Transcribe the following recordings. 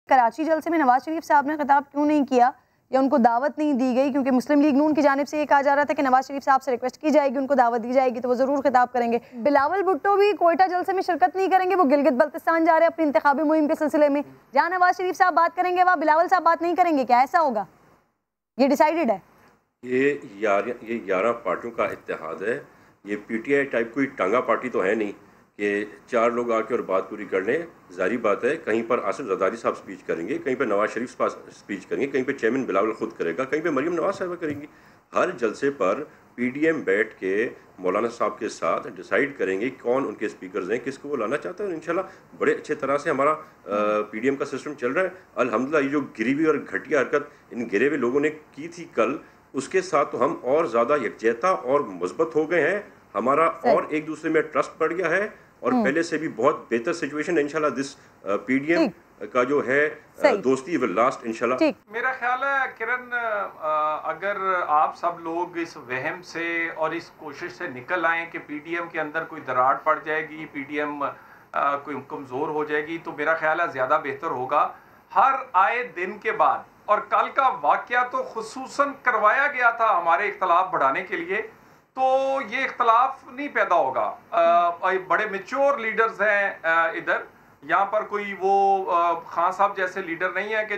कराची जलसे में नवाज शरीफ साहब ने खिताब क्यों नहीं किया या उनको दावत नहीं दी गई? क्योंकि मुस्लिम लीग नून की जानिब से ये कहा जा रहा था कि नवाज शरीफ साहब से रिक्वेस्ट की जाएगी, उनको दावत दी जाएगी तो वो ज़रूर खिताब करेंगे। बिलावल भुट्टो भी कोयटा जलसे में शिरकत नहीं करेंगे, वो गिलगित बल्तिस्तान जा रहे हैं अपनी इंतखाबी मुहिम के सिलसिले में। जहाँ नवाज शरीफ साहब बात करेंगे वहाँ बिलावल साहब बात नहीं करेंगे, क्या ऐसा होगा? ये डिसाइडेड है? ये 11 पार्टियों का इत्तेहाद है। ये पीटीआई टाइप कोई टांगा पार्टी तो है नहीं कि 4 लोग आके और बात पूरी कर लें। जारी बात है, कहीं पर आसिफ जरदारी साहब स्पीच करेंगे, कहीं पर नवाज शरीफ स्पीच करेंगे, कहीं पर चेयरमैन बिलावल खुद करेगा, कहीं पर मरियम नवाज साहब करेंगी। हर जलसे पर पीडीएम बैठ के मौलाना साहब के साथ डिसाइड करेंगे कौन उनके स्पीकर्स हैं, किसको वो लाना चाहते हैं। और इंशाल्लाह बड़े अच्छे तरह से हमारा पीडीएम का सिस्टम चल रहा है अल्हम्दुलिल्लाह। ये जो गिरी हुई और घटिया हरकत इन गिरे हुए लोगों ने की थी कल, उसके साथ तो हम और ज़्यादा यकजहता और मुस्बत हो गए हैं। हमारा और एक दूसरे में ट्रस्ट बढ़ गया है और पहले से भी बहुत बेहतर सिचुएशन है इंशाल्लाह। दिस पीडीएम का जो है दोस्ती विल लास्ट इंशाल्लाह। मेरा ख्याल है किरण, अगर आप सब लोग इस वहम से और इस कोशिश से निकल आए कि पीडीएम के अंदर कोई दरार पड़ जाएगी, पीडीएम कोई कमज़ोर हो जाएगी, तो मेरा ख्याल है ज़्यादा बेहतर होगा। हर आए दिन के बाद, और कल का वाकया तो खुसूसन करवाया गया था हमारे इख्तलाफ बढ़ाने के लिए, तो ये इख्तलाफ नहीं पैदा होगा। बड़े मेच्योर लीडर्स हैं इधर, यहाँ पर कोई वो खान साहब जैसे लीडर नहीं है कि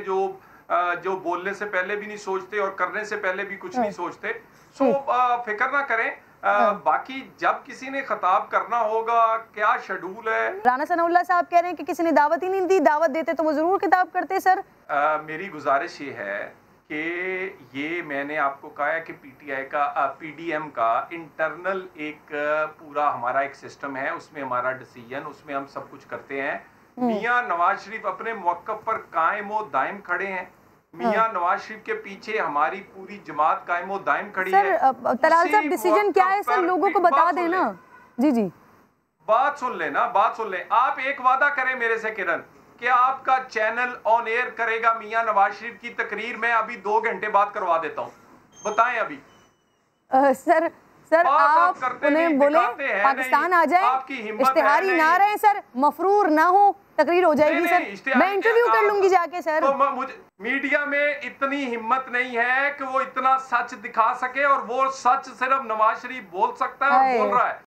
जो बोलने से पहले भी नहीं सोचते और करने से पहले भी कुछ नहीं सोचते। सो फिक्र ना करें। बाकी जब किसी ने खिताब करना होगा, क्या शेड्यूल है। राना सनाउल्लाह साहब कह रहे हैं कि किसी ने दावत ही नहीं दी, दावत देते तो वो जरूर खिताब करते। सर मेरी गुजारिश ये है कि ये मैंने आपको कहा है कि पीडीएम का इंटरनल एक पूरा हमारा एक सिस्टम है, उसमें हमारा डिसीजन, उसमें हम सब कुछ करते हैं। मियां नवाज शरीफ अपने मौक़िफ़ पर कायम व दायम खड़े हैं। मियां नवाज शरीफ के पीछे हमारी पूरी जमात कायम व दायम खड़ी है। तलाल साहब डिसीजन क्या है सर, लोगों को बता देना। जी बात सुन लेना, बात सुन ले। आप एक वादा करें मेरे से किरण कि आपका चैनल ऑन एयर करेगा मियां नवाज शरीफ की तकरीर। मैं अभी 2 घंटे बाद करवा देता हूँ, बताएं अभी। सर आप उन्हें बोले पाकिस्तान आ जाए, इश्तिहारी ना रहे सर, मफरूर ना हो, तकरीर हो जाएगी। सर मैं इंटरव्यू कर लूंगी जाके। सर तो मुझे मीडिया में इतनी हिम्मत नहीं है कि वो इतना सच दिखा सके, और वो सच सिर्फ नवाज शरीफ बोल सकता है और बोल रहा है।